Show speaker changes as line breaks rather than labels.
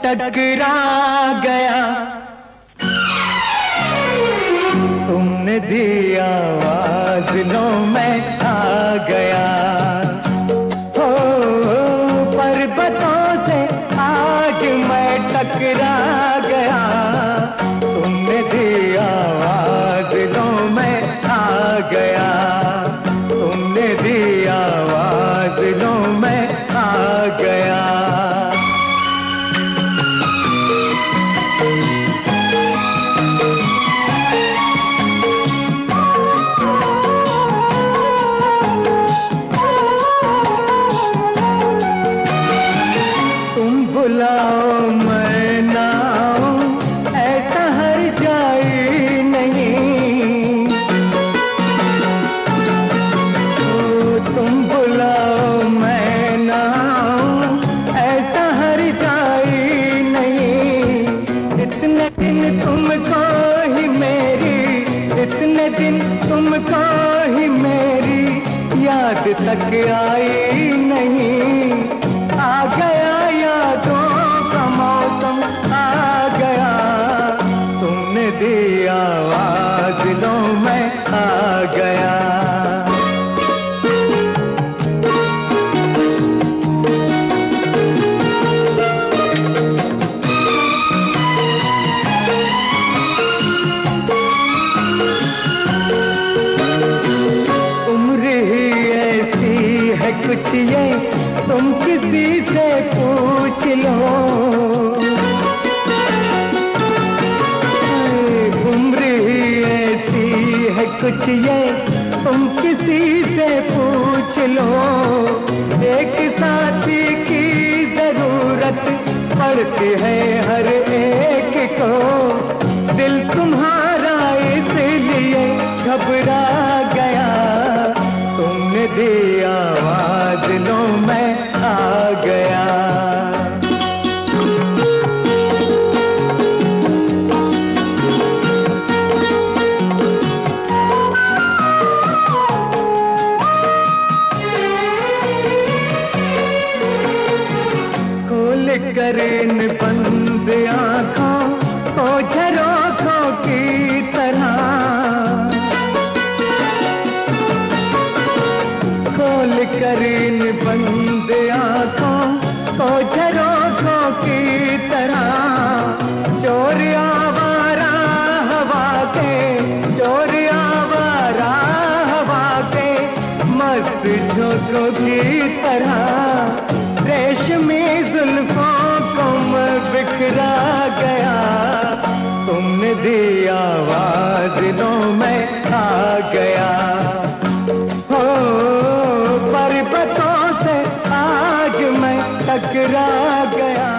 टकरा गया। तुमने दी आवाज लो मैं आ गया। हो पर्वतों से आज मैं टकरा गया। तुमने दी आवाज लो मैं आ गया। तुमने दी आवाज लो मैं आ गया। बुलाओ मैं ना आऊं ऐसा हर जाई नहीं। तुम बुलाओ मैं ना आऊं ऐसा हर जाई नहीं। इतने दिन तुमको ही मेरी, इतने दिन तुमको ही मेरी याद तक आई नहीं। आ गया यादों का मौसम आ गया। तुमने दी आवाज लो मैं आ गया। उम्र ही ऐसी है कुछ ये तुम किसी से पूछ लो। उम्र ही ऐसी है कुछ ये तुम किसी से पूछ लो। एक साथी की जरूरत पड़ती है हर एक को। दिल तुम्हारा इसलिए घबरा गया। तुमने दी आवाज लो मैं आ गया। खोल कर इन बंद आँखों को झरोखों की तरह, खोल कर इन बंद आँखों को झरोखों की तरह। चोर आवारा हवा के, चोर आवारा हवा के मस्त झोंकों की तरह। रेशमी जुल्फों को मैं बिखरा गया। तुमने दी आवाज लो मैं आ गया। हो पर्वतों से आज मैं टकरा गया।